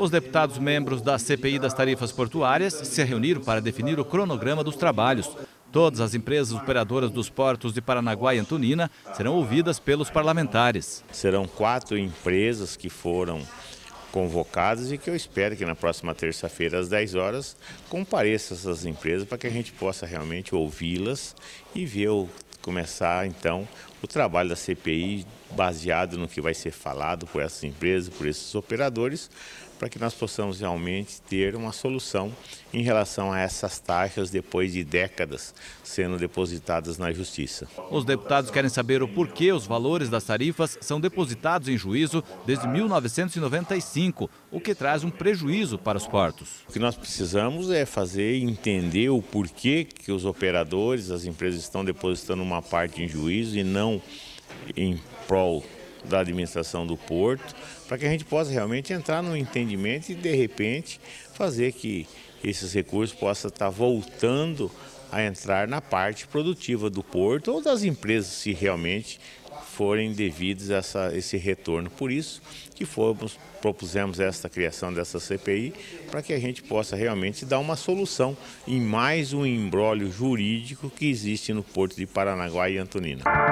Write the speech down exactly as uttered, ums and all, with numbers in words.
Os deputados membros da C P I das tarifas portuárias se reuniram para definir o cronograma dos trabalhos. Todas as empresas operadoras dos portos de Paranaguá e Antonina serão ouvidas pelos parlamentares. Serão quatro empresas que foram convocadas e que eu espero que na próxima terça-feira, às dez horas, compareçam essas empresas para que a gente possa realmente ouvi-las e ver o, começar, então, o trabalho da C P I baseado no que vai ser falado por essas empresas, por esses operadores, para que nós possamos realmente ter uma solução em relação a essas taxas depois de décadas sendo depositadas na Justiça. Os deputados querem saber o porquê os valores das tarifas são depositados em juízo desde mil novecentos e noventa e cinco, o que traz um prejuízo para os portos. O que nós precisamos é fazer entender o porquê que os operadores, as empresas estão depositando uma parte em juízo e não em prol da administração do porto, para que a gente possa realmente entrar no entendimento e, de repente, fazer que esses recursos possam estar voltando a entrar na parte produtiva do porto ou das empresas, se realmente forem devidos a essa, esse retorno. Por isso que fomos, propusemos esta criação dessa C P I, para que a gente possa realmente dar uma solução em mais um imbróglio jurídico que existe no porto de Paranaguá e Antonina.